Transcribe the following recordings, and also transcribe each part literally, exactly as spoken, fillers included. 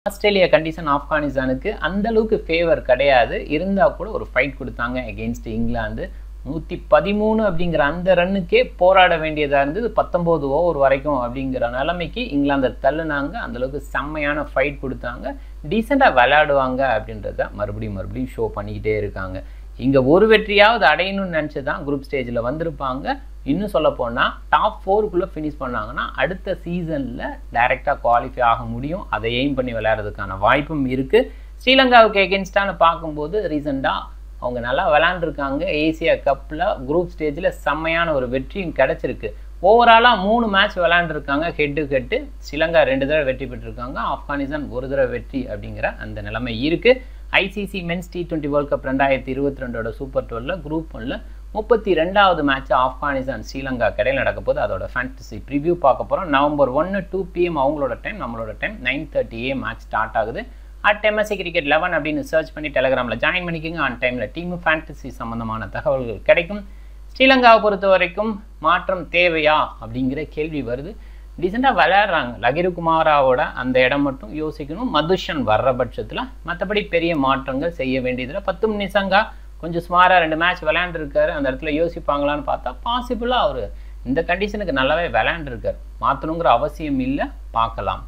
Australia condition ஆப்கானிஸ்தானுக்கு அந்த அளவுக்கு ஃபேவர் கிடையாது. இருந்தா கூட ஒரு ஃபைட் கொடுத்தாங்க அகெயின்ஸ்ட் இங்கிலாந்து. நூற்றி பதிமூணு அப்படிங்கிற அந்த ரன்னுக்கே போராட வேண்டியதாக இருந்தது. பத்தொம்போது ஓவர் வரைக்கும் அப்படிங்கிற நிலைமைக்கு இங்கிலாந்தை தள்ளுனாங்க. அந்தளவுக்கு செம்மையான ஃபைட் கொடுத்தாங்க. டீசெண்டாக விளையாடுவாங்க அப்படின்றத மறுபடியும் மறுபடியும் ஷோ பண்ணிக்கிட்டே இருக்காங்க. இங்கே ஒரு வெற்றியாவது அடையணும்னு நினச்சி தான் குரூப் ஸ்டேஜில் வந்திருப்பாங்க. இன்னும் சொல்ல போனால் டாப் ஃபோருக்குள்ளே ஃபினிஷ் பண்ணாங்கன்னா அடுத்த சீசனில் டைரெக்டாக குவாலிஃபை ஆக முடியும். அதை எய்ம் பண்ணி விளையாடுறதுக்கான வாய்ப்பும் இருக்குது. ஸ்ரீலங்காவுக்கு எகென்ஸ்டான்னு பார்க்கும்போது ரீசெண்டாக அவங்க நல்லா விளையாண்டுருக்காங்க. ஏசியா கப்பில் குரூப் ஸ்டேஜில் செம்மையான ஒரு வெற்றியும் கிடச்சிருக்கு. ஓவராலாக மூணு மேட்ச் விளையாண்டுருக்காங்க ஹெட் டு ஹெட்டு. ஸ்ரீலங்கா ரெண்டு தடவை வெற்றி பெற்றிருக்காங்க. ஆப்கானிஸ்தான் ஒரு தடவை வெற்றி அப்படிங்கிற அந்த நிலைமை இருக்குது. ICC men's T twenty world cup ரெண்டாயிரத்தி இருபத்தி ரெண்டோட சூப்பர் டுவெல்ல குரூப் ஒன்ல முப்பத்தி ரெண்டாவது மேட்ச் ஆப்கானிஸ்தான் ஸ்ரீலங்கா கடையில் நடக்க போது அதோட ஃபேண்டசி ப்ரிவியூ பார்க்க போகிறோம். நவம்பர் ஒன்று டூ பிஎம் அவங்களோட டைம், நம்மளோட time nine thirty a match start ஆகுது. அட் எம்எஸ்சி கிரிக்கெட் லெவன் அப்படின்னு சர்ச் பண்ணி டெலிகிராமில் ஜாயின் பண்ணிக்கோங்க. ஆன் டைமில் டீம் ஃபேண்டசி சம்மந்தமான தகவல்கள் கிடைக்கும். ஸ்ரீலங்காவை பொறுத்த வரைக்கும் மாற்றம் தேவையா அப்படிங்கிற கேள்வி வருது. டீசெண்டாக விளையாடுறாங்க. லகிருகுமாராவோட அந்த இடம் மட்டும் யோசிக்கணும். மதுஷன் வர்ற பட்சத்தில் மற்றபடி பெரிய மாற்றங்கள் செய்ய வேண்டியதில் பத்து நிசங்கா கொஞ்சம் சுமாராக ரெண்டு மேட்ச் விளையாண்டுருக்காரு. அந்த இடத்துல யோசிப்பாங்களான்னு பார்த்தா பாசிபிளாக அவர் இந்த கண்டிஷனுக்கு நல்லாவே விளையாண்டுருக்கார். மாற்றணுங்கிற அவசியம் இல்லை, பார்க்கலாம்.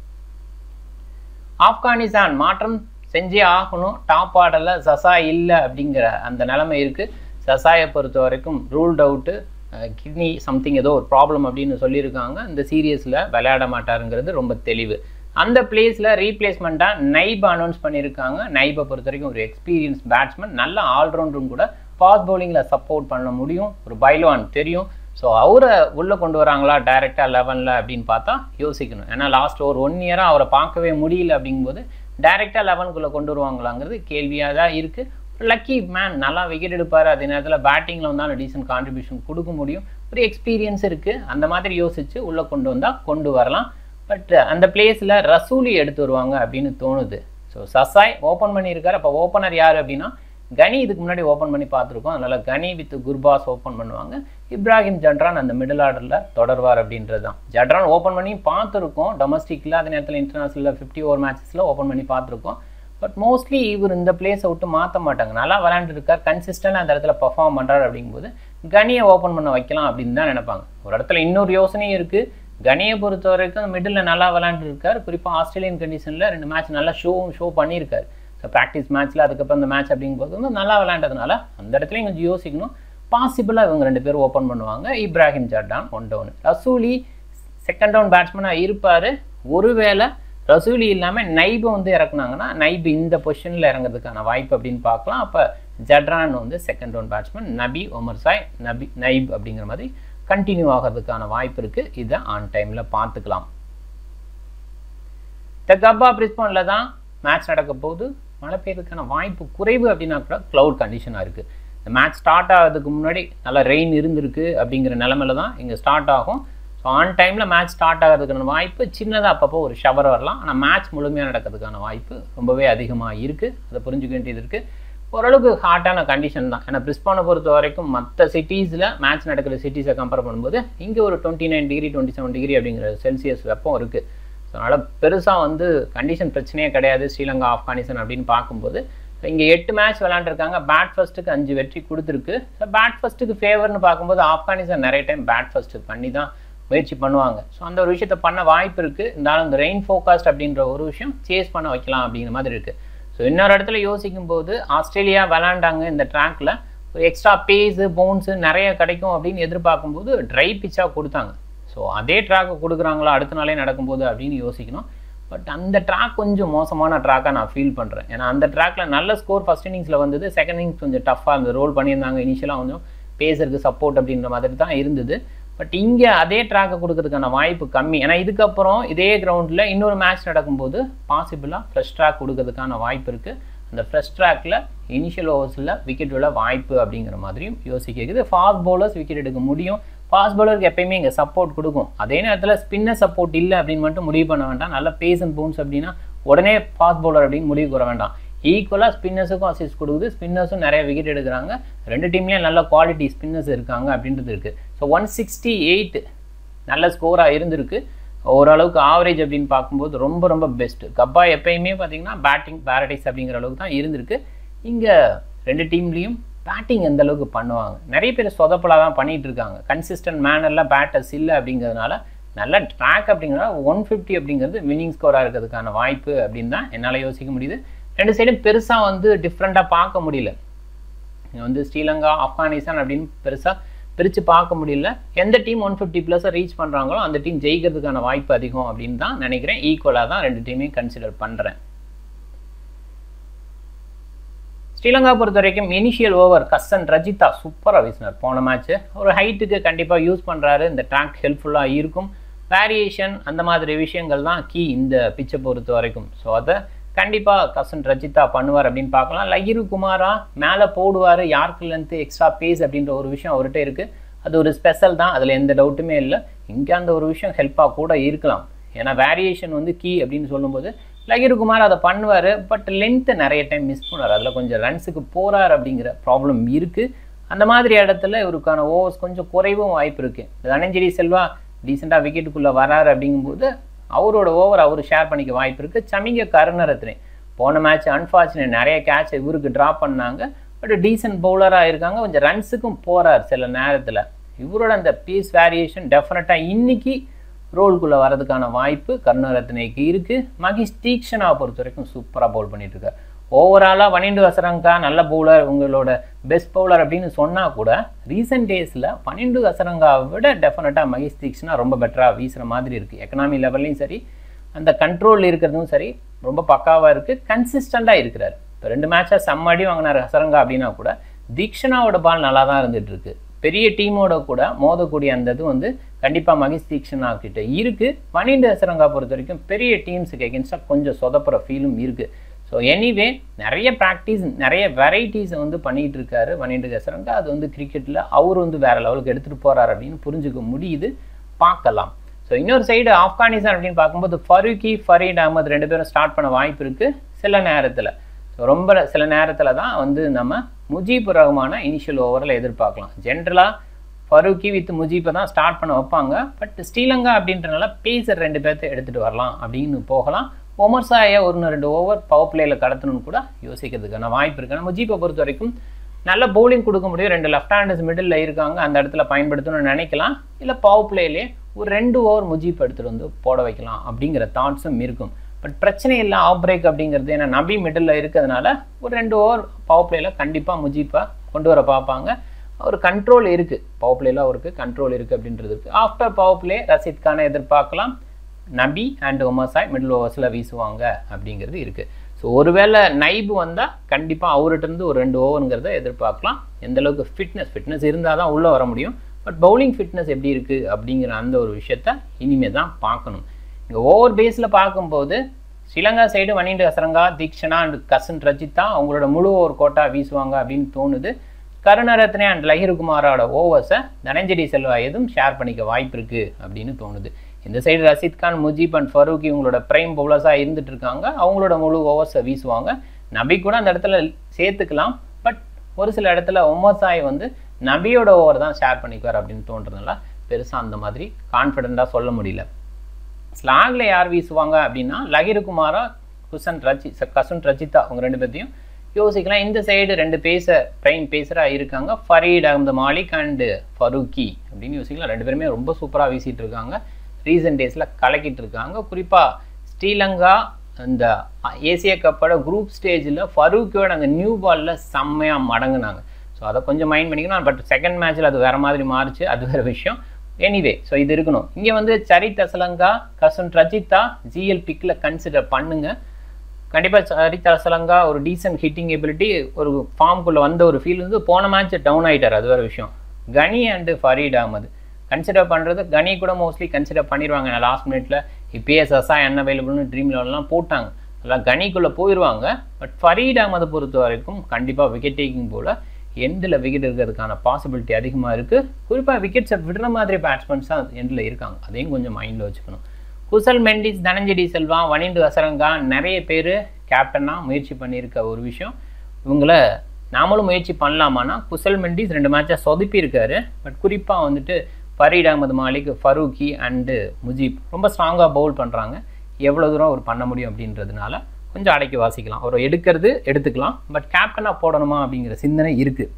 ஆப்கானிஸ்தான் மாற்றம் செஞ்சே ஆகணும். டாப் ஆர்டரில் சசா இல்லை அப்படிங்கிற அந்த நிலைமை இருக்குது. சசாயை பொறுத்த வரைக்கும் ரூல்ட் அவுட்டு, கிட்னி சம்திங் ஏதோ ஒரு ப்ராப்ளம் அப்படின்னு சொல்லியிருக்காங்க. இந்த சீரியஸில் விளையாட மாட்டாருங்கிறது ரொம்ப தெளிவு. அந்த பிளேஸில் ரீப்ளேஸ்மெண்ட்டாக நைப் அனௌன்ஸ் பண்ணியிருக்காங்க. நைப்பை பொறுத்த வரைக்கும் ஒரு எக்ஸ்பீரியன்ஸ் பேட்ஸ்மேன், நல்ல ஆல்ரவுண்டரும் கூட. ஃபாஸ்ட் பவுலிங்கில் சப்போர்ட் பண்ண முடியும். ஒரு பைல்வான் தெரியும். ஸோ அவரை உள்ளே கொண்டு வராங்களா டைரெக்டாக லெவனில் அப்படின்னு பார்த்தா யோசிக்கணும். ஏன்னா லாஸ்ட் ஒரு ஒன் இயராக அவரை பார்க்கவே முடியல அப்படிங்கும்போது டைரெக்டாக லெவனுக்குள்ளே கொண்டு வருவாங்களாங்கிறது கேள்வியாக தான் இருக்குது. லக்கி மேன், நல்லா விக்கெட் எடுப்பார். அதே நேரத்தில் பேட்டிங்கில் வந்தாலும் டீசென்ட் கான்ட்ரிபியூஷன் கொடுக்க முடியும். ஒரு எக்ஸ்பீரியன்ஸ் இருக்குது. அந்த மாதிரி யோசித்து உள்ளே கொண்டு வந்தால் கொண்டு வரலாம். பட் அந்த பிளேஸில் ரசூலி எடுத்து வருவாங்க அப்படின்னு தோணுது. ஸோ சசாய் ஓப்பன் பண்ணியிருக்காரு. அப்போ ஓப்பனர் யார் அப்படின்னா கனி இதுக்கு முன்னாடி ஓப்பன் பண்ணி பார்த்துருக்கோம். அதனால் கனி வித் குர்பாஸ் ஓப்பன் பண்ணுவாங்க. இப்ராஹிம் ஜட்ரான் அந்த மிடில் ஆர்டரில் தொடர்வார் அப்படின்றது தான். ஜட்ரான் ஓப்பன் பண்ணி பார்த்துருக்கோம் டொமஸ்டிக்கில். அதே நேரத்தில் இன்டர்நேஷனலில் ஃபிஃப்டி ஓவர் மேட்சஸில் ஓப்பன் பண்ணி பார்த்துருக்கோம். பட் மோஸ்ட்லி இவர் இந்த பிளேஸை விட்டு மாற்ற மாட்டாங்க. நல்லா விளையாண்டுருக்கார், கன்சிஸ்டண்டாக அந்த இடத்துல பர்ஃபார்ம் பண்ணுறாரு. அப்படிங்கும்போது கனியை ஓப்பன் பண்ண வைக்கலாம் அப்படின்னு தான் நினைப்பாங்க. ஒரு இடத்துல இன்னொரு யோசனையும் இருக்குது. கனியை பொறுத்த வரைக்கும் மிடில் நல்லா விளையாண்டுருக்கார். குறிப்பாக ஆஸ்திரேலியன் கண்டிஷனில் ரெண்டு மேட்ச் நல்லா ஷோ ஷோ பண்ணியிருக்காரு. ஸோ ப்ராக்டிஸ் மேட்ச்சில் அதுக்கப்புறம் இந்த மேட்ச் அப்படிங்கும்போது வந்து நல்லா விளையாண்டதுனால அந்த இடத்துலையும் கொஞ்சம் யோசிக்கணும். பாசிபிளாக இவங்க ரெண்டு பேரும் ஓப்பன் பண்ணுவாங்க. Ibrahim Zadran one down, Rasooli second down பேட்ஸ்மேனாக இருப்பார். ஒருவேளை ரசூலி இல்லாமல் நைபை வந்து இறக்குனாங்கன்னா நைப் இந்த பொசிஷனில் இறங்குறதுக்கான வாய்ப்பு அப்படின்னு பார்க்கலாம். அப்போ ஜட்ரான் வந்து second down batsman, Nabi Omarzai Nabi Naib அப்படிங்கிற மாதிரி கண்டினியூ ஆகிறதுக்கான வாய்ப்பு இருக்குது. இதை ஆன் டைமில் பார்த்துக்கலாம். த கப்பா பிரிஸ்பனில் தான் மேட்ச் நடக்க போது. மழை பெய்யறதுக்கான வாய்ப்பு குறைவு அப்படின்னா கூட க்ளவுட் கண்டிஷனாக இருக்குது. இந்த மேட்ச் ஸ்டார்ட் ஆகிறதுக்கு முன்னாடி நல்லா ரெயின் இருந்திருக்கு அப்படிங்கிற நிலமையில தான் இங்கே ஸ்டார்ட் ஆகும். ஸோ ஆன் டைமில் மேட்ச் ஸ்டார்ட் ஆகிறதுக்கான வாய்ப்பு சின்னதாக அப்பப்போ ஒரு ஷவர் வரலாம். ஆனால் மேட்ச் முழுமையாக நடக்கிறதுக்கான வாய்ப்பு ரொம்பவே அதிகமாக இருக்குது. அதை புரிஞ்சுக்க வேண்டியது இருக்குது. ஓரளவுக்கு ஹாட்டான கண்டிஷன் தான். ஏன்னா பிரிஸ்பானை பொறுத்த வரைக்கும் மற்ற சிட்டிஸில் மேட்ச் நடக்கிற சிட்டிஸை கம்பேர் பண்ணும்போது இங்கே ஒரு twenty nine degree twenty seven degree அப்படிங்கிற செல்சியஸ் வெப்பம் இருக்குது. ஸோ அதனால் பெருசாக வந்து கண்டிஷன் பிரச்சனையே கிடையாது. ஸ்ரீலங்கா ஆப்கானிஸ்தான் அப்படின்னு பார்க்கும்போது இங்கே எட்டு மேட்ச் விளையாண்டுருக்காங்க. பேட் ஃபர்ஸ்ட்டுக்கு அஞ்சு வெற்றி கொடுத்துருக்கு. ஸோ பேட் ஃபர்ஸ்ட்டுக்கு ஃபேவர்னு பார்க்கும்போது ஆப்கானிஸ்தான் நிறைய டைம் பேட் ஃபர்ஸ்ட்டு பண்ணி தான் முயற்சி பண்ணுவாங்க. ஸோ அந்த ஒரு விஷயத்தை பண்ண வாய்ப்பு இருக்குது. இருந்தாலும் இந்த ரெயின் ஃபோகாஸ்ட் அப்படின்ற ஒரு விஷயம் சேஸ் பண்ண வைக்கலாம் அப்படிங்கிற மாதிரி இருக்குது. ஸோ இன்னொரு இடத்துல யோசிக்கும் போது ஆஸ்திரேலியா விளையாண்டாங்க இந்த ட்ராக்கில் ஒரு எக்ஸ்ட்ரா பேஸு பவுன்ஸு நிறைய கிடைக்கும் அப்படின்னு எதிர்பார்க்கும்போது ட்ரை பிச்சாக கொடுத்தாங்க. ஸோ அதே ட்ராக்கை கொடுக்குறாங்களா அடுத்த நாளே நடக்கும்போது அப்படின்னு யோசிக்கணும். பட் அந்த ட்ராக் கொஞ்சம் மோசமான ட்ராக்காக நான் ஃபீல் பண்ணுறேன். ஏன்னா அந்த ட்ராக்கில் நல்ல ஸ்கோர் ஃபஸ்ட் இன்னிங்ஸில் வந்தது. செகண்ட் இன்னிங்ஸ் கொஞ்சம் டஃப்பாக இருந்தது. ரோல் பண்ணியிருந்தாங்க. இனிஷியலாக கொஞ்சம் பேஸருக்கு சப்போர்ட் அப்படின்ற மாதிரி தான் இருந்தது. பட் இங்கே அதே ட்ராக்கை கொடுக்கறதுக்கான வாய்ப்பு கம்மி. ஏன்னா இதுக்கப்புறம் இதே கிரவுண்டில் இன்னொரு மேட்ச் நடக்கும்போது பாசிபிளாக ஃப்ரெஷ் ட்ராக் கொடுக்கறதுக்கான வாய்ப்பு இருக்குது. அந்த ஃப்ரெஷ் ட்ராக்கில் இனிஷியல் ஓவர்ஸில் விக்கெட் விழ வாய்ப்பு அப்படிங்கிற மாதிரியும் யோசிக்கிறது. ஃபாஸ்ட் பவுலர்ஸ் விக்கெட் எடுக்க முடியும். ஃபாஸ்ட் பவுலருக்கு எப்பயுமே இங்கே சப்போர்ட் கொடுக்கும். அதே நேரத்தில் ஸ்பின்னர் சப்போர்ட் இல்லை அப்படின்னு மட்டும் முடிவு பண்ண வேண்டாம். நல்ல பேஸ் அண்ட் பவுன்ஸ் அப்படின்னா உடனே ஃபாஸ்ட் பவுலர் அப்படின்னு முடிவு கூற வேண்டாம். ஈக்குவலாக ஸ்பின்னர்ஸுக்கும் அசிஸ்ட் கொடுக்குது. ஸ்பின்னர்ஸும் நிறைய விக்கெட் எடுக்கிறாங்க. ரெண்டு டீம்லேயும் நல்ல குவாலிட்டி ஸ்பின்னர்ஸ் இருக்காங்க அப்படின்றது இருக்குது. ஸோ ஒன் சிக்ஸ்டி எயிட் நல்ல ஸ்கோராக இருந்திருக்கு. ஓரளவுக்கு ஆவரேஜ் அப்படின்னு பார்க்கும்போது ரொம்ப ரொம்ப பெஸ்ட்டு. கப்பா எப்பயுமே பார்த்தீங்கன்னா பேட்டிங் பேரடைஸ் அப்படிங்கிற அளவுக்கு தான் இருந்திருக்கு. இங்கே ரெண்டு டீம்லேயும் பேட்டிங் எந்த அளவுக்கு பண்ணுவாங்க, நிறைய பேர் சொதப்பலாக தான் பண்ணிகிட்டு இருக்காங்க. கன்சிஸ்டன்ட் மேனரில் பேட்டர்ஸ் இல்லை அப்படிங்கிறதுனால நல்ல ட்ராக் அப்படிங்கிறனால ஒன் ஃபிஃப்டி அப்படிங்கிறது வின்னிங் ஸ்கோராக இருக்கிறதுக்கான வாய்ப்பு அப்படின்னு தான் என்னால் யோசிக்க முடியுது. ரெண்டு சைடும் பெருசாக வந்து டிஃப்ரெண்ட்டாக பார்க்க முடியல. வந்து ஸ்ரீலங்கா ஆப்கானிஸ்தான் அப்படின்னு பெருசாக பிரித்து பார்க்க முடியல. எந்த டீம் ஒன் ஃபிஃப்டி ப்ளஸை ரீச் பண்ணுறாங்களோ அந்த டீம் ஜெயிக்கிறதுக்கான வாய்ப்பு அதிகம் அப்படின்னு தான் நினைக்கிறேன். ஈக்குவலாக தான் ரெண்டு டீமையும் கன்சிடர் பண்ணுறேன். ஸ்ரீலங்கா பொறுத்த வரைக்கும் இனிஷியல் ஓவர் கசன் ரஜிதா சூப்பராக வீசினார் போன மேட்ச்சு. ஒரு ஹைட்டுக்கு கண்டிப்பாக யூஸ் பண்ணுறாரு. இந்த ட்ராக் ஹெல்ப்ஃபுல்லாக இருக்கும். வேரியேஷன் அந்த மாதிரி விஷயங்கள் தான் கீ இந்த பிச்சை பொறுத்த வரைக்கும். ஸோ அதை கண்டிப்பாக கசன் ரஜிதா பண்ணுவார் அப்படின்னு பார்க்கலாம். லகிரு குமாரா மேலே போடுவார். யாருக்கு லென்த்து எக்ஸ்ட்ரா பேஸ் அப்படின்ற ஒரு விஷயம் அவர்கிட்ட இருக்குது. அது ஒரு ஸ்பெஷல் தான், அதில் எந்த டவுட்டுமே இல்லை. இங்கே அந்த ஒரு விஷயம் ஹெல்ப்பாக கூட இருக்கலாம். ஏன்னா வேரியேஷன் வந்து கீ அப்படின்னு சொல்லும்போது லகிரு குமார் அதை பண்ணுவார். பட் லென்த்தை நிறைய டைம் மிஸ் பண்ணுவார். அதில் கொஞ்சம் ரன்ஸுக்கு போகிறார் அப்படிங்கிற ப்ராப்ளம் இருக்குது. அந்த மாதிரி இடத்துல இவருக்கான ஓவர்ஸ் கொஞ்சம் குறைவும் வாய்ப்பு இருக்குது. தனஞ்சரி செல்வா டீசெண்டாக விக்கெட்டுக்குள்ளே வராரு அப்படிங்கும்போது அவரோட ஓவர் அவர் ஷேர் பண்ணிக்க வாய்ப்பு இருக்குது. சமிங்க கருணரத்னே போன மேட்ச் அன்ஃபார்ச்சுனேட் நிறைய கேட்ச் இவருக்கு ட்ராப் பண்ணாங்க. பட் டீசென்ட் பவுலராக இருக்காங்க. கொஞ்சம் ரன்ஸுக்கும் போகிறார் சில நேரத்தில். இவரோட அந்த பீஸ் வேரியேஷன் டெஃபினட்டாக இன்னைக்கு ரோல்குள்ளே வரதுக்கான வாய்ப்பு கருணரத்னேக்கு இருக்குது. மகேஷ் தீக்ஷனாவை பொறுத்த வரைக்கும் சூப்பராக பவுல் பண்ணிட்டு இருக்கார். ஓவராலாக பன்னெண்டு அசரங்கா நல்ல பவுலர், உங்களோட பெஸ்ட் பவுலர் அப்படின்னு சொன்னால் கூட ரீசெண்ட் டேஸில் பன்னெண்டு அசரங்காவை விட டெஃபினட்டாக மகேஷ் தீக்ஷனா ரொம்ப பெட்டராக வீசுகிற மாதிரி இருக்குது. எக்கனாமி லெவல்லையும் சரி, அந்த கண்ட்ரோல் இருக்கிறதும் சரி, ரொம்ப பக்காவாக இருக்குது. கன்சிஸ்டண்ட்டாக இருக்கிறார். இப்போ ரெண்டு மேட்சாக செம்மடி வாங்கினார் அசரங்கா அப்படின்னா கூட தீக்ஷனாவோட பால் நல்லா தான் இருந்துகிட்ருக்கு. பெரிய டீமோட கூட மோதக்கூடிய அந்த இது வந்து கண்டிப்பாக மகேஷ் தீக்ஷனா கிட்ட இருக்குது. பன்னெண்டு அசரங்கா பொறுத்த வரைக்கும் பெரிய டீம்ஸுக்கு எகென்ஸ்டாக கொஞ்சம் சொதப்புற ஃபீலும் இருக்குது. ஸோ எனிவே நிறைய ப்ராக்டிஸ் நிறைய வெரைட்டிஸை வந்து பண்ணிகிட்டு இருக்காரு பன்னெண்டு அசரங்கா. அது வந்து கிரிக்கெட்டில் அவர் வந்து வேறு லெவலுக்கு எடுத்துகிட்டு போகிறார் அப்படின்னு புரிஞ்சுக்க முடியுது. பார்க்கலாம். ஸோ இன்னொரு சைடு ஆப்கானிஸ்தான் அப்படின்னு பார்க்கும்போது ஃபரூக்கி ஃபரீட் அகமது ரெண்டு பேரும் ஸ்டார்ட் பண்ண வாய்ப்பு இருக்குது சில நேரத்தில். ஸோ ரொம்ப சில நேரத்தில் தான் வந்து நம்ம முஜீபுர் ரஹ்மான இனிஷியல் ஓவரில் எதிர்பார்க்கலாம். ஜென்ரலாக ஃபரூக்கி வித் முஜீப்பை தான் ஸ்டார்ட் பண்ண வைப்பாங்க. பட் ஸ்ரீலங்கா அப்படின்றனால பேசர் ரெண்டு பேர்த்த எடுத்துகிட்டு வரலாம் அப்படின்னு போகலாம். ஒமர் சாயை ஒரு ரெண்டு ஓவர் பவர் பிளேயில் கடத்தணும்னு கூட யோசிக்கிறதுக்கான வாய்ப்பு இருக்குது. நம்ம முஜீப்பை பொறுத்த வரைக்கும் நல்ல பவுலிங் கொடுக்க முடியும். ரெண்டு லெஃப்ட் ஹேண்டர்ஸ் மிடில் இருக்காங்க, அந்த இடத்துல பயன்படுத்தணும்னு நினைக்கலாம். இல்லை பவர் பிளேலே ஒரு ரெண்டு ஓவர் முஜீப் எடுத்துகிட்டு வந்து போட வைக்கலாம் அப்படிங்கிற தாட்ஸும் இருக்கும். பட் பிரச்சனை இல்லை ஆஃப் பிரேக் அப்படிங்கிறது. ஏன்னா நபி மிடில் இருக்கிறதுனால ஒரு ரெண்டு ஓவர் பவர் பிளேயில் கண்டிப்பாக முஜீப்பை கொண்டு வர பார்ப்பாங்க. ஒரு கண்ட்ரோல் இருக்குது, பவர் பிளேயில் அவருக்கு கண்ட்ரோல் இருக்குது அப்படின்றதுக்கு. ஆஃப்டர் பவர் பிளே ரஷீத் கானை எதிர்பார்க்கலாம். Nabi and Omarzai middle ஓவர்ஸில் வீசுவாங்க அப்படிங்கிறது இருக்குது. ஸோ ஒருவேளை நைபு வந்தால் கண்டிப்பாக அவர்கிட்டருந்து ஒரு ரெண்டு ஓவருங்கிறத எதிர்பார்க்கலாம். எந்தளவுக்கு ஃபிட்னஸ் ஃபிட்னஸ் இருந்தால் தான் உள்ளே வர முடியும். பட் பவுலிங் ஃபிட்னஸ் எப்படி இருக்குது அப்படிங்கிற அந்த ஒரு விஷயத்த இனிமேல் தான் பார்க்கணும். இங்கே ஓவர் பேஸில் பார்க்கும்போது ஸ்ரீலங்கா சைடு வனிண்டு அசரங்கா தீக்ஷனா அண்ட் கசன் ரஜிதா அவங்களோட முழு ஓவர் கோட்டா வீசுவாங்க அப்படின்னு தோணுது. கருணரத்னே அண்ட் லகிரு குமாரோட ஓவர்ஸை தனஞ்சரி செல்வா எதுவும் ஷேர் பண்ணிக்க வாய்ப்பு இருக்குது அப்படின்னு தோணுது. இந்த சைடு ரஷீத் கான் முஜீப் அண்ட் ஃபரூக்கி இவங்களோட பிரைம் பவுலர்ஸாக இருந்துட்டு இருக்காங்க. அவங்களோட முழு ஓவர்ஸை வீசுவாங்க. நபி கூட அந்த இடத்துல சேர்த்துக்கலாம். பட் ஒரு சில இடத்துல ஒமர் சாய் வந்து நபியோட ஓவர் தான் ஷேர் பண்ணிக்குவார் அப்படின்னு தோன்றதுனால பெருசாக அந்த மாதிரி கான்ஃபிடென்ட்டாக சொல்ல முடியல. ஸ்லாகில் யார் வீசுவாங்க அப்படின்னா லகிரு குமாரா குசன் ரஜி கசுன் ரஜிதா அவங்க ரெண்டு பேர்த்தையும் யோசிக்கலாம். இந்த சைடு ரெண்டு பேச பிரைம் பேசராக இருக்காங்க, ஃபரீட் அகமது மாலிக் அண்டு ஃபரூக்கி அப்படின்னு யோசிக்கலாம். ரெண்டு பேருமே ரொம்ப சூப்பராக வீசிட்டு இருக்காங்க. ரீசெண்ட் டேஸில் கலக்கிட்டு இருக்காங்க. குறிப்பாக ஸ்ரீலங்கா இந்த ஏசியா கப்போட குரூப் ஸ்டேஜில் ஃபரூக்கியோட அந்த நியூ பாலில் செம்மையாக மடங்குனாங்க. ஸோ அதை கொஞ்சம் மைண்ட் பண்ணிக்கணும். பட் செகண்ட் மேட்ச்சில் அது வேறு மாதிரி மாறிச்சு, அது வேறு விஷயம். எனிவே ஸோ இது இருக்கணும். இங்கே வந்து சரித் அசலங்கா கசுன் ரஜிதா ஜிஎல் பிக்கில் கன்சிடர் பண்ணுங்க. கண்டிப்பாக சரித் அசலங்கா ஒரு டீசென்ட் ஹிட்டிங் எபிலிட்டி, ஒரு ஃபார்முக்குள்ளே வந்த ஒரு ஃபீல் வந்து போன மேட்ச் டவுன் ஆகிட்டார், அது வேறு விஷயம். கனி அண்டு ஃபரீட் அகமது கன்சிடர் பண்ணுறது. கனி கூட மோஸ்ட்லி கன்சிடர் பண்ணிடுவாங்க. நான் லாஸ்ட் மினிட்ல இப்பயே சசா என்ன அவைலபிள்னு ட்ரீம் லெவல்லாம் போட்டாங்க, அதெல்லாம் கனிக்குள்ளே போயிடுவாங்க. பட் ஃபரீட் அகமது பொறுத்த வரைக்கும் கண்டிப்பாக விக்கெட் டேக்கிங் போல் எண்டில் விக்கெட் இருக்கிறதுக்கான பாசிபிலிட்டி அதிகமாக இருக்குது. குறிப்பாக விக்கெட்ஸை விடுற மாதிரி பேட்ஸ்மேன்ஸ் தான் எண்டில் இருக்காங்க, அதையும் கொஞ்சம் மைண்டில் வச்சுக்கணும். குசல் மெண்டிஸ் தனஞ்சரி செல்வா வனிண்டு அசரங்கா நிறைய பேர் கேப்டனாக முயற்சி பண்ணியிருக்க ஒரு விஷயம். இவங்கள நாமளும் முயற்சி பண்ணலாமான்னா குசல் மெண்டிஸ் ரெண்டு மேட்சாக சொதப்பி இருக்காரு. பட் குறிப்பாக வந்துட்டு ஃபரீட் அகமது மாலிக், ஃபரூக்கி அண்டு முஜீப் ரொம்ப ஸ்ட்ராங்காக பவுல் பண்ணுறாங்க. எவ்வளோ தூரம் அவர் பண்ண முடியும் அப்படின்றதுனால கொஞ்சம் அடக்கி வாசிக்கலாம். ஒரு எடுக்கிறது எடுத்துக்கலாம், பட் கேப்டனாக போடணுமா அப்படிங்கிற சிந்தனை இருக்குது.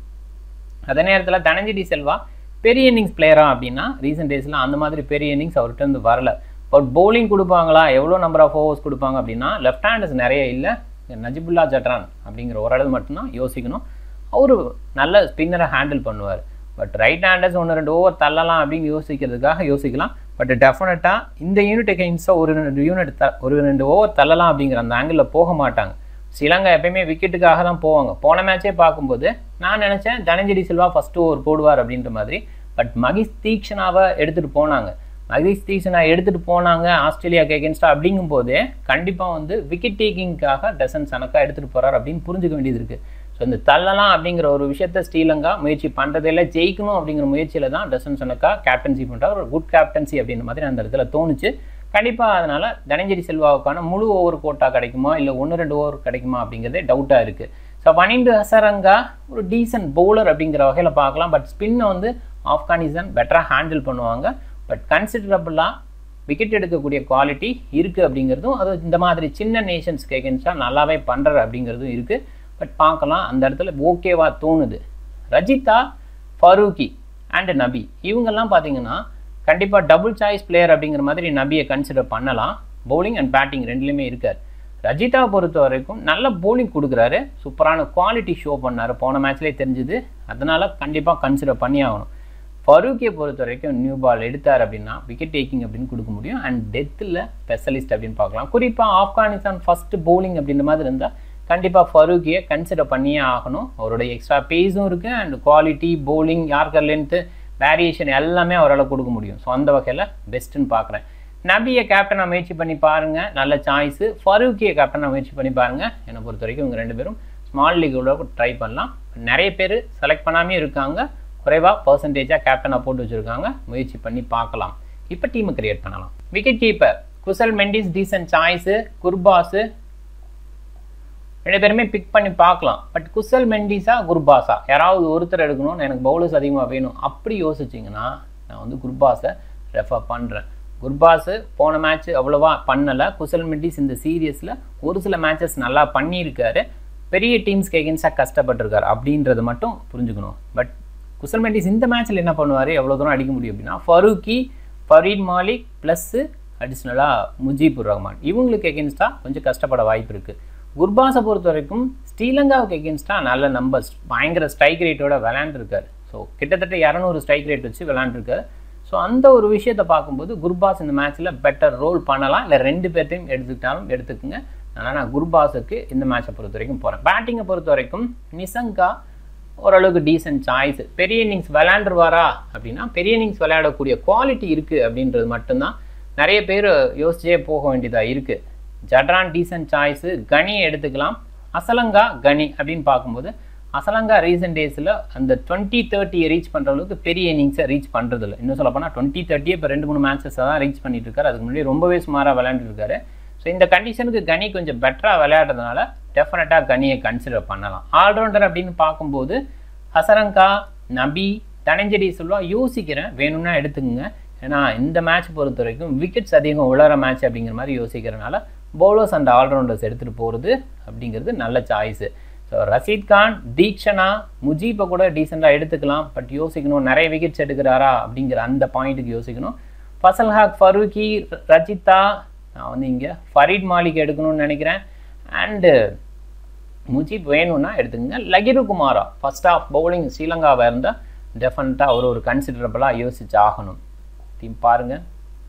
அதே நேரத்தில் தனஞ்சய் டி செல்வா பெரிய இன்னிங்ஸ் பிளேயரா அப்படின்னா ரீசெண்ட் டேஸில் அந்த மாதிரி பெரிய இன்னிங்ஸ் அவர்கிட்ட இருந்து வரல. பட் பவுலிங் கொடுப்பாங்களா, எவ்வளோ நம்பர் ஆஃப் ஓவர்ஸ் கொடுப்பாங்க அப்படின்னா லெஃப்ட் ஹேண்டர்ஸ் நிறைய இல்லை. நஜிபுல்லா ஜட்ரான் அப்படிங்கிற ஒரு இடத்துல மட்டும்தான் யோசிக்கணும். அவர் நல்ல ஸ்பின்னரை ஹேண்டில் பண்ணுவார். பட் ரைட் ஹேண்டர்ஸ் ஒன்று ரெண்டு ஓவர் தள்ளலாம் அப்படின்னு யோசிக்கிறதுக்காக யோசிக்கலாம். பட் டெஃபினட்டாக இந்த யூனிட் எகெயின்ஸ்டாக ஒரு ரெண்டு யூனிட் த ஒரு ரெண்டு ஓவர் தள்ளலாம் அப்படிங்கிற அந்த ஆங்கிளில் போக மாட்டாங்க. ஸ்ரீலங்கா எப்பயுமே விக்கெட்டுக்காக தான் போவாங்க. போன மேட்சே பார்க்கும்போது நான் நினச்சேன் தனஞ்சய் டி செல்வா ஃபஸ்ட்டு ஓவர் போடுவார் அப்படின்ற மாதிரி. பட் மகிஷ் தீக்ஷனாவை எடுத்துகிட்டு போனாங்க. மகிஷ் தீக்ஷனா எடுத்துகிட்டு போனாங்க ஆஸ்திரேலியாவுக்கு எகென்ஸ்டாக அப்படிங்கும் போதே கண்டிப்பாக வந்து விக்கெட் டேக்கிங்காக டசன் சனக்கா எடுத்துகிட்டு போகிறார் அப்படின்னு புரிஞ்சுக்க வேண்டியது இருக்குது. ஸோ இந்த தள்ளலாம் அப்படிங்கிற ஒரு விஷயத்தை ஸ்ரீலங்கா முயற்சி பண்ணுறதில்ல. ஜெயிக்கணும் அப்படிங்கிற முயற்சியில் தான் டசன் சனக்கா கேப்டன்சி பண்ணுறார். ஒரு குட் கேப்டன்சி அப்படின்ற மாதிரி அந்த இடத்துல தோணுச்சு. கண்டிப்பாக அதனால் தனஞ்சய் டி செல்வாவுக்கான முழு ஓவர் கோட்டா கிடைக்குமா இல்லை ஒன்று ரெண்டு ஓவர் கிடைக்குமா அப்படிங்கிறதே டவுட்டாக இருக்குது. ஸோ வனிந்து ஹசரங்கா ஒரு டீசன்ட் பவுலர் அப்படிங்கிற வகையில் பார்க்கலாம். பட் ஸ்பின்னை வந்து ஆப்கானிஸ்தான் பெட்டராக ஹேண்டில் பண்ணுவாங்க. பட் கன்சிடரபுளாக விக்கெட் எடுக்கக்கூடிய குவாலிட்டி இருக்குது அப்படிங்கிறதும், அது இந்த மாதிரி சின்ன நேஷன்ஸ்க்கு எகென்ஸ்டாக நல்லாவே பண்ணுறாரு அப்படிங்கிறதும் இருக்குது. பட் பார்க்கலாம் அந்த இடத்துல ஓகேவா தோணுது. ரஜிதா, ஃபரூக்கி அண்ட் நபி இவங்கெல்லாம் பார்த்தீங்கன்னா கண்டிப்பாக டபுள் சாய்ஸ் பிளேயர் அப்படிங்கிற மாதிரி நபியை கன்சிடர் பண்ணலாம். பவுலிங் அண்ட் பேட்டிங் ரெண்டுலேயுமே இருக்கார். ரஜிதாவை பொறுத்த வரைக்கும் நல்ல பவுலிங் கொடுக்குறாரு, சூப்பரான குவாலிட்டி ஷோ பண்ணார், போன மேட்ச்லேயே தெரிஞ்சுது. அதனால் கண்டிப்பாக கன்சிடர் பண்ணி ஆகணும். ஃபரூக்கியை பொறுத்த வரைக்கும் நியூ பால் எடுத்தார் அப்படின்னா விக்கெட் டேக்கிங் அப்படின்னு கொடுக்க முடியும். அண்ட் டெத்தில் ஸ்பெஷலிஸ்ட் அப்படின்னு பார்க்கலாம். குறிப்பாக ஆப்கானிஸ்தான் ஃபஸ்ட்டு பவுலிங் அப்படின்ற மாதிரி இருந்தால் கண்டிப்பாக ஃபரூக்கியை கன்சிடர் பண்ணியே ஆகணும். அவருடைய எக்ஸ்ட்ரா பேஸும் இருக்குது and quality bowling yorker length variation எல்லாமே அவரால் கொடுக்க முடியும். ஸோ அந்த வகையில் பெஸ்ட்டுன்னு பார்க்குறேன். நபியை கேப்டனாக முயற்சி பண்ணி பாருங்கள், நல்ல சாய்ஸு. ஃபரூக்கியை கேப்டனாக முயற்சி பண்ணி பாருங்கள். என்னை பொறுத்த வரைக்கும் இவங்க ரெண்டு பேரும் ஸ்மால் லீக்கோட ட்ரை பண்ணலாம். நிறைய பேர் செலக்ட் பண்ணாமே இருக்காங்க, குறைவாக பர்சன்டேஜாக கேப்டனாக போட்டு வச்சுருக்காங்க. முயற்சி பண்ணி பார்க்கலாம். இப்போ டீமை கிரியேட் பண்ணலாம். Wicket keeper Kusal Mendis decent choice. Gurbaz ரெண்டு பேருமே பிக் பண்ணி பார்க்கலாம். பட் குசல் மெண்டிஸா குர்பாஸா யாராவது ஒருத்தர் எடுக்கணும்னு எனக்கு பவுலர்ஸ் அதிகமாக வேணும் அப்படி யோசிச்சிங்கன்னா நான் வந்து குர்பாஸை ரெஃபர் பண்ணுறேன். குர்பாஸு போன மேட்ச் அவ்வளோவா பண்ணலை. குசல் மெண்டிஸ் இந்த சீரியஸில் ஒரு சில மேட்சஸ் நல்லா பண்ணியிருக்காரு. பெரிய டீம்ஸ்க்கு எகென்ஸ்டாக கஷ்டப்பட்டிருக்காரு அப்படின்றத மட்டும் புரிஞ்சுக்கணும். பட் குசல் மெண்டிஸ் இந்த மேட்ச்சில் என்ன பண்ணுவார், எவ்வளோ தூரம் அடிக்க முடியும் அப்படின்னா ஃபரூக்கி, ஃபரீட் மாலிக் ப்ளஸ்ஸு அடிஷ்னலாக முஜீபுர் ரஹ்மான் இவங்களுக்கு எகென்ஸ்டாக கொஞ்சம் கஷ்டப்பட வாய்ப்பு இருக்குது. குர்பாஸை பொறுத்த வரைக்கும் ஸ்ரீலங்காவுக்கு எகென்ஸ்டாக நல்ல நம்பர்ஸ் பயங்கர ஸ்ட்ரைக் ரேட்டோட விளையாண்டுருக்காரு. ஸோ கிட்டத்தட்ட இரநூறு ஸ்ட்ரைக் ரேட் வச்சு விளையாண்டுருக்காரு. ஸோ அந்த ஒரு விஷயத்தை பார்க்கும்போது குர்பாஸ் இந்த மேட்ச்சில் பெட்டர் ரோல் பண்ணலாம். இல்லை ரெண்டு பேர்த்தையும் எடுத்துக்கிட்டாலும் எடுத்துக்குங்க. ஆனால் நான் குர்பாஸுக்கு இந்த மேட்சை பொறுத்த வரைக்கும் போகிறேன். பேட்டிங்கை பொறுத்த வரைக்கும் நிசங்கா ஓரளவுக்கு டீசன்ட் சாய்ஸ். பெரிய இன்னிங்ஸ் விளையாண்டுருவாரா அப்படின்னா பெரிய இன்னிங்ஸ் விளையாடக்கூடிய குவாலிட்டி இருக்குது அப்படின்றது மட்டும்தான் நிறைய பேர் யோசிச்சே போக வேண்டியதாக இருக்குது. Zadran decent choice. கனியை எடுத்துக்கலாம். அசலங்கா கனி அப்படின்னு பார்க்கும்போது அசலங்கா ரீசெண்ட் டேஸில் அந்த டுவெண்ட்டி தேர்ட்டியை ரீச் பண்ணுற அளவுக்கு பெரிய இன்னிங்ஸை ரீச் பண்ணுறதில்ல. இன்னும் சொல்ல போனால் டுவெண்ட்டி தேர்ட்டியே இப்போ ரெண்டு மூணு மேட்சஸை தான் ரீச் பண்ணிட்டு இருக்காரு. அதுக்கு முன்னாடி ரொம்பவே சுமாராக விளையாண்டுருக்காரு. ஸோ இந்த கண்டிஷனுக்கு கனி கொஞ்சம் பெட்டராக விளையாடுறதுனால டெஃபினட்டாக கனியை கன்சிடர் பண்ணலாம். ஆல்ரவுண்டர் அப்படின்னு பார்க்கும்போது ஹசரங்கா, நபி, தனஞ்சய் டி செல்வா யோசிக்கிறேன், வேணும்னா எடுத்துக்கோங்க. ஏன்னா இந்த மேட்ச் பொறுத்த வரைக்கும் விக்கெட்ஸ் அதிகம் உலர மேட்ச் அப்படிங்கிற மாதிரி யோசிக்கிறனால பவுலர்ஸ் அண்ட் ஆல்ரவுண்டர்ஸ் எடுத்துகிட்டு போகிறது அப்படிங்கிறது நல்ல சாய்ஸு. ஸோ ரஷீத் கான், தீக்ஷனா, முஜீப்பை கூட டீசெண்டாக எடுத்துக்கலாம். பட் யோசிக்கணும் நிறைய விக்கெட்ஸ் எடுக்கிறாரா அப்படிங்கிற அந்த பாயிண்ட்டுக்கு யோசிக்கணும். ஃபசல் ஹாக், ஃபரூக்கி, ரஜிதா, நான் வந்து இங்கே ஃபரீட் மாலிக் எடுக்கணும்னு நினைக்கிறேன். அண்டு முஜீப் வேணும்னா எடுத்துக்கோங்க. லகிரு குமாரா ஃபர்ஸ்ட் ஆஃப் பவுலிங் ஸ்ரீலங்காவாக இருந்தால் டெஃபினட்டாக ஒரு ஒரு கன்சிடரபிளாக யோசிச்சு ஆகணும். டீம் பாருங்கள்.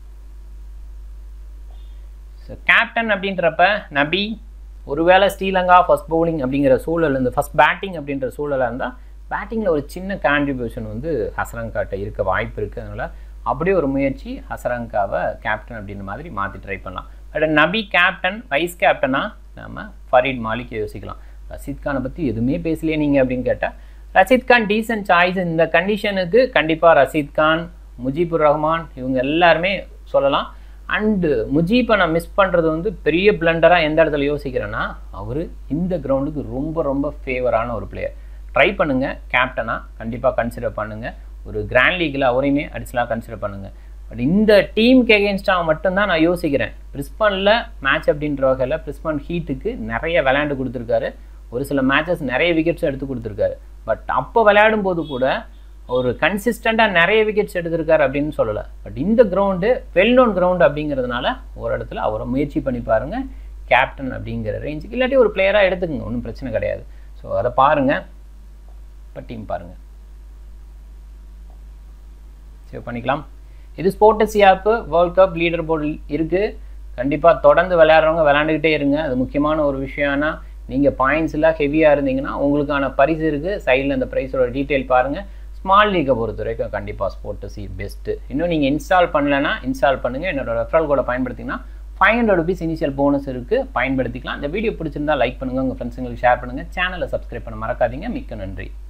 ஸோ கேப்டன் அப்படின்றப்ப நபி, ஒருவேளை ஸ்ரீலங்கா ஃபர்ஸ்ட் பவுலிங் அப்படிங்கிற சூழல் இருந்து ஃபர்ஸ்ட் பேட்டிங் அப்படின்ற சூழலாக இருந்தால் பேட்டிங்கில் ஒரு சின்ன கான்ட்ரிபியூஷன் வந்து ஹசரங்காட்ட இருக்க வாய்ப்பு இருக்குது. அதனால் அப்படியே ஒரு முயற்சி ஹசரங்காவை கேப்டன் அப்படின்ற மாதிரி மாற்றி ட்ரை பண்ணலாம். பட் நபி கேப்டன், வைஸ் கேப்டனாக நம்ம ஃபரீட் மாலிக்கை யோசிக்கலாம். ரஷீத் கானை பற்றி எதுவுமே பேசலையே நீங்கள் அப்படின்னு கேட்டால் ரஷீத் கான் டீசன்ட் சாய்ஸ். இந்த கண்டிஷனுக்கு கண்டிப்பாக ரஷீத் கான், முஜீபுர் ரஹ்மான் இவங்க எல்லாருமே சொல்லலாம். அண்டு முஜீப்பை நான் மிஸ் பண்ணுறது வந்து பெரிய பிளண்டராக எந்த இடத்துல யோசிக்கிறேன்னா அவர் இந்த கிரவுண்டுக்கு ரொம்ப ரொம்ப ஃபேவரான ஒரு பிளேயர். ட்ரை பண்ணுங்கள், கேப்டனாக கண்டிப்பாக கன்சிடர் பண்ணுங்கள். ஒரு கிராண்ட் லீக்கில் அவரையுமே அடிஷனலாக கன்சிடர் பண்ணுங்கள். பட் இந்த டீமுக்கு எகென்ஸ்டாக மட்டும்தான் நான் யோசிக்கிறேன். பிரிஸ்பனில் மேட்ச் அப்படின்ற வகையில் பிரிஸ்பன் ஹீட்டுக்கு நிறைய விளையாண்டு கொடுத்துருக்காரு. ஒரு சில மேட்சஸ் நிறைய விக்கெட்ஸ் எடுத்து கொடுத்துருக்காரு. பட் அப்போ விளையாடும் போது கூட ஒரு கன்சிஸ்டண்ட்டாக நிறைய விக்கெட்ஸ் எடுத்திருக்காரு அப்படின்னு சொல்லலை. பட் இந்த கிரவுண்டு வெல் நோன் கிரவுண்டு அப்படிங்கிறதுனால ஒரு இடத்துல அவரை முயற்சி பண்ணி பாருங்கள். கேப்டன் அப்படிங்கிற ரேஞ்சுக்கு இல்லாட்டி ஒரு பிளேயராக எடுத்துக்கங்க, ஒன்றும் பிரச்சனை கிடையாது. ஸோ அதை பாருங்கள். இப்போ டீம் பாருங்கள், சேவ் பண்ணிக்கலாம். இது ஸ்போர்ட்ஸி app world cup leader board இருக்குது. கண்டிப்பாக தொடர்ந்து விளையாடுறவங்க விளையாண்டுக்கிட்டே இருங்க. அது முக்கியமான ஒரு விஷயம்னா நீங்கள் பாயிண்ட்ஸ்லாம் ஹெவியாக இருந்தீங்கன்னா உங்களுக்கான பரிசு இருக்குது. சைடில் அந்த ப்ரைஸோட டீட்டெயில் பாருங்கள். ஸ்மால் லீக்கை பொறுத்த வரைக்கும் கண்டிப்பாக ஸ்போர்ட்ஸி பெஸ்ட்டு. இன்னும் நீங்கள் இன்ஸ்டால் பண்ணலைன்னா இன்ஸ்டால் பண்ணுங்கள். என்னோட ரெஃபரல் கோடை பயன்படுத்திங்கன்னா five hundred rupees initial bonus இருக்குது, பயன்படுத்திக்கலாம். இந்த வீடியோ பிடிச்சிருந்தா லைக் பண்ணுங்கள், உங்கள் ஃப்ரெண்ட்ஸுங்களுக்கு ஷேர் பண்ணுங்கள். சேனலை சப்ஸ்கிரைப் பண்ண மறக்காதீங்க. மிக்க நன்றி.